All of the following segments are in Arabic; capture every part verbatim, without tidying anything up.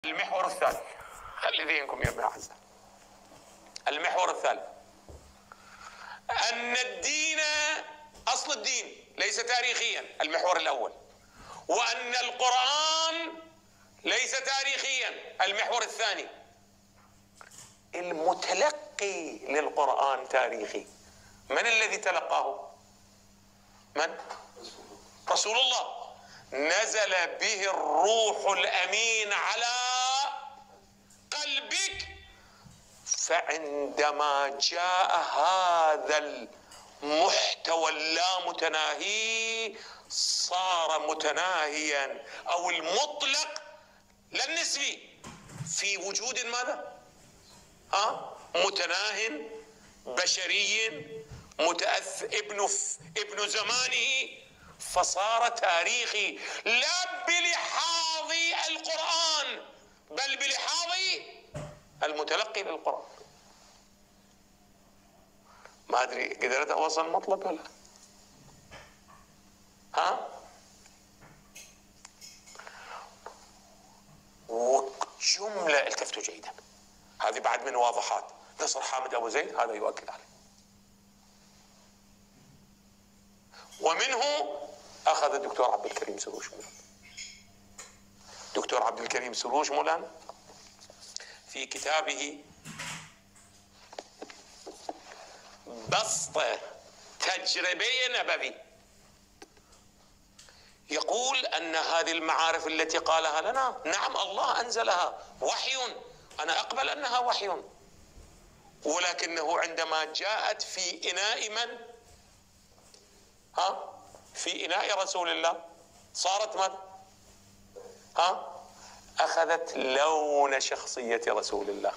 المحور الثالث، خلي ذهنكم يا ابن الأعزاء. المحور الثالث أن الدين أصل الدين ليس تاريخيا، المحور الأول، وأن القرآن ليس تاريخيا، المحور الثاني. المتلقي للقرآن تاريخي، من الذي تلقاه؟ من؟ رسول الله، نزل به الروح الأمين على قلبك، فعندما جاء هذا المحتوى اللامتناهي صار متناهيا، أو المطلق لا النسبي، في وجود ماذا؟ ها؟ متناه بشري متأث ابن ابن زمانه، فصار تاريخي لا بلحاظ القرآن بل بلحاظ المتلقي للقرآن. ما أدري قدرت أوصل المطلب ولا؟ ها؟ وجملة التفتوا جيدا، هذه بعد من واضحات نصر حامد أبو زيد، هذا يؤكد عليه. ومنه أخذ الدكتور عبد الكريم سروش مولانا. دكتور عبد الكريم سروش مولانا في كتابه بسط تجربي نبوي يقول أن هذه المعارف التي قالها لنا، نعم الله أنزلها وحي، أنا أقبل أنها وحي، ولكنه عندما جاءت في إناء من؟ ها؟ في إناء رسول الله صارت من؟ ها؟ أخذت لون شخصية رسول الله،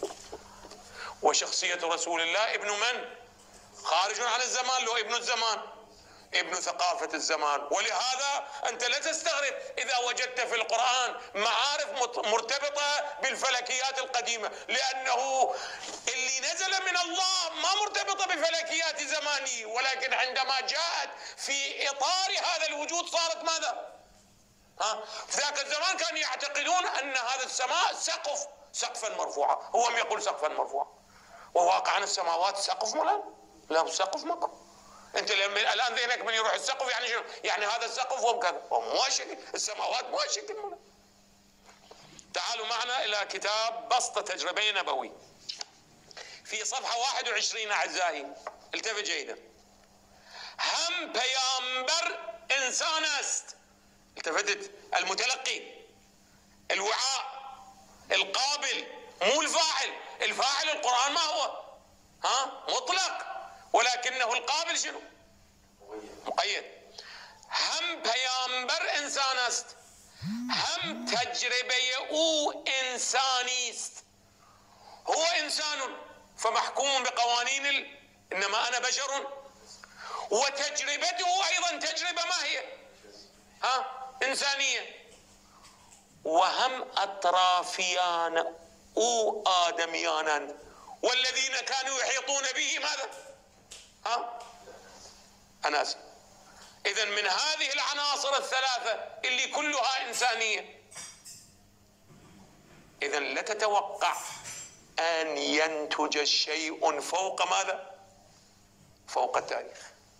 وشخصية رسول الله ابن من؟ خارج عن الزمان، لو ابن الزمان، ابن ثقافة الزمان. ولهذا أنت لا تستغرب إذا وجدت في القرآن معارف مرتبطة بالفلكيات القديمة، لأنه اللي نزل من الله ما مرتبطة بفلكيات زمانه، ولكن عندما جاءت في إطار هذا الوجود صارت ماذا؟ ها؟ في ذاك الزمان كانوا يعتقدون أن هذا السماء سقف، سقفا مرفوعا، هو يقول سقفا مرفوعا، وواقعا السماوات سقف مولانا؟ لا، سقف مكو. انت لما الان ذهنك من يروح السقف يعني شنو؟ يعني هذا السقف هو كذا، مو شكل السماوات، مو شكل مولانا. تعالوا معنا الى كتاب بسط تجربي نبوي في صفحه واحد وعشرين اعزائي، التفت جيدا. هم بيامبر انسان است، التفتت، المتلقي، الوعاء، القابل، مو الفاعل. الفاعل القرآن ما هو؟ ها؟ مطلق، ولكنه القابل شنو؟ مقيد. هم پیامبر انسان است، هم تجربه او انسانی است. هو انسان فمحكوم بقوانين ال... انما انا بشر، وتجربته ايضا تجربه ما هي؟ ها؟ انسانيه. وهم اطرافيان او ادميانا، والذين كانوا يحيطون به ماذا؟ ها؟ أناس. إذن من هذه العناصر الثلاثة اللي كلها إنسانية، إذن لا تتوقع أن ينتج شيء فوق ماذا؟ فوق التاريخ.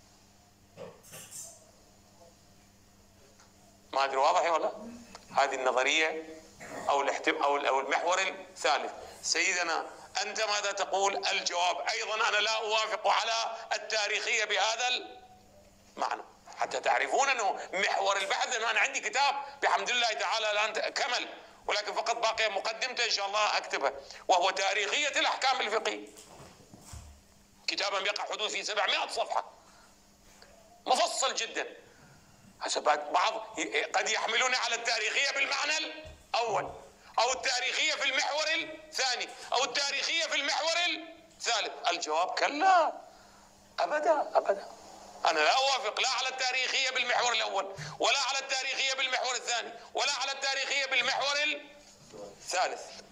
ما أدري واضح ولا؟ هذه النظرية أو أو المحور الثالث. سيدنا أنت ماذا تقول؟ الجواب أيضا أنا لا أوافق على التاريخية بهذا المعنى، حتى تعرفون أنه محور البحث، أنه أنا عندي كتاب بحمد الله تعالى الآن كمل، ولكن فقط باقي مقدمته إن شاء الله أكتبها، وهو تاريخية الأحكام الفقهية، كتابا يقع حدود في سبعمائة صفحة، مفصل جدا. حسب بعض قد يحملون على التاريخية بالمعنى الأول، أو التاريخية في المحور الثاني، أو التاريخية في المحور الثالث. الجواب كلا، أبدا أبدا. أنا لا أوافق لا على التاريخية بالمحور الأول، ولا على التاريخية بالمحور الثاني، ولا على التاريخية بالمحور الثالث.